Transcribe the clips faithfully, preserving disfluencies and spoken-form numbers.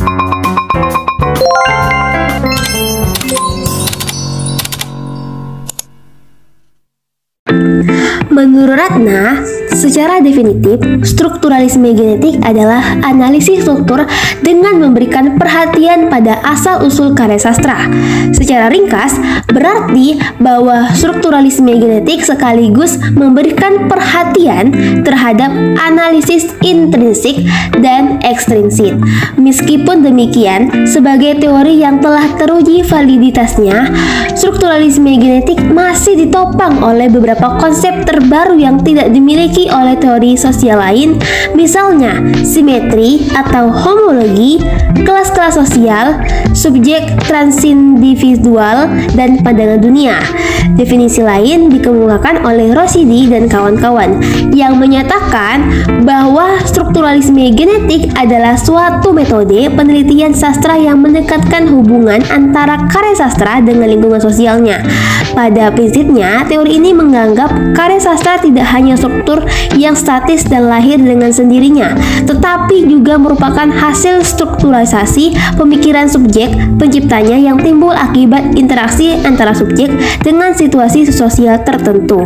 Menurut Ratna, secara definitif, strukturalisme genetik adalah analisis struktur dengan memberikan perhatian pada asal-usul karya sastra. Secara ringkas, berarti bahwa strukturalisme genetik sekaligus memberikan perhatian terhadap analisis intrinsik dan ekstrinsik. Meskipun demikian, sebagai teori yang telah teruji validitasnya, strukturalisme genetik masih ditopang oleh beberapa konsep terbaru yang tidak dimiliki oleh teori sosial lain, misalnya simetri atau homologi, kelas-kelas sosial, subjek transindividual, dan pandangan dunia. Definisi lain dikemukakan oleh Rosidi dan kawan-kawan yang menyatakan bahwa strukturalisme genetik adalah suatu metode penelitian sastra yang mendekatkan hubungan antara karya sastra dengan lingkungan sosialnya. Pada prinsipnya, teori ini menganggap karya sastra tidak hanya struktur yang statis dan lahir dengan sendirinya, tetapi juga merupakan hasil strukturalisasi pemikiran subjek penciptanya yang timbul akibat interaksi antara subjek dengan situasi sosial tertentu.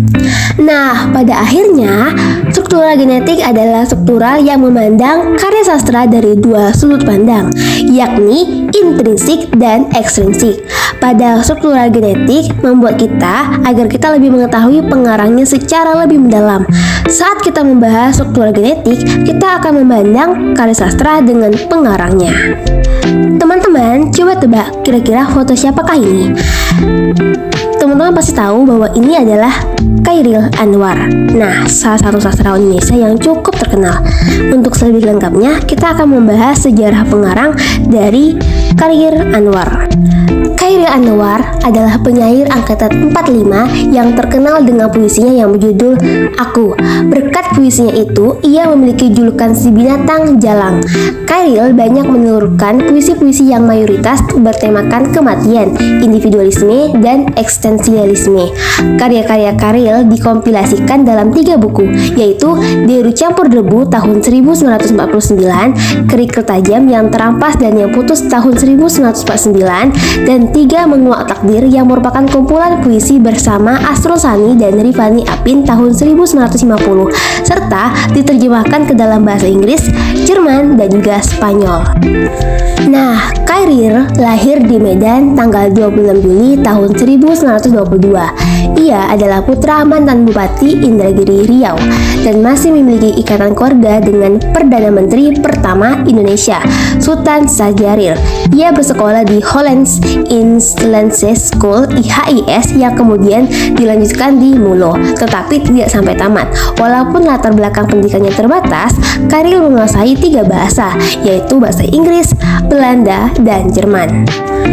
Nah, pada akhirnya, struktural genetik adalah struktural yang memandang karya sastra dari dua sudut pandang, yakni intrinsik dan ekstrinsik. Pada struktural genetik membuat kita agar kita lebih mengetahui pengarangnya secara lebih mendalam. Saat kita membahas struktural genetik, kita akan memandang karya sastra dengan pengarangnya. Teman-teman, coba tebak kira-kira foto siapakah ini? Teman-teman pasti tahu bahwa ini adalah Chairil Anwar. Nah, salah satu sastrawan Indonesia yang cukup terkenal. Untuk lebih lengkapnya, kita akan membahas sejarah pengarang dari Chairil Anwar. Chairil Anwar adalah penyair angkatan empat puluh lima yang terkenal dengan puisinya yang berjudul Aku. Berkat puisinya itu, ia memiliki julukan si binatang jalang. Chairil banyak menelurkan puisi-puisi yang mayoritas bertemakan kematian, individualisme, dan eksistensialisme. Karya-karya Chairil dikompilasikan dalam tiga buku, yaitu Deru Campur Debu tahun seribu sembilan ratus empat puluh sembilan, Kerikil Tajam yang Terampas dan yang Putus tahun seribu sembilan ratus empat puluh sembilan, dan Tiga Menguak Takdir yang merupakan kumpulan puisi bersama Asrul Sani dan Rifani Apin tahun seribu sembilan ratus lima puluh, serta diterjemahkan ke dalam bahasa Inggris, Jerman, dan juga Spanyol. Nah, Chairil lahir di Medan tanggal dua puluh enam Juli tahun seribu sembilan ratus dua puluh dua. Ia adalah putra mantan Bupati Indragiri Riau dan masih memiliki ikatan keluarga dengan Perdana Menteri pertama Indonesia, Sultan Syahrir. Ia bersekolah di Hollands Inlandse School I H I S yang kemudian dilanjutkan di Mulo, tetapi tidak sampai tamat. Walaupun latar belakang pendidikannya terbatas, Chairil menguasai tiga bahasa, yaitu bahasa Inggris, Belanda, dan Jerman.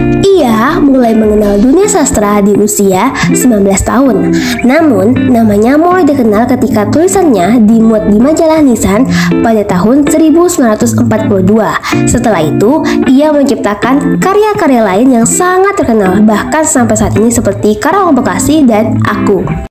Ia mulai mengenal dunia sastra di usia sembilan belas tahun. Namun, namanya mulai dikenal ketika tulisannya dimuat di majalah Nisan pada tahun seribu sembilan ratus empat puluh dua. Setelah itu, ia menciptakan karya-karya lain yang sangat terkenal, bahkan sampai saat ini seperti Karawang Bekasi dan Aku.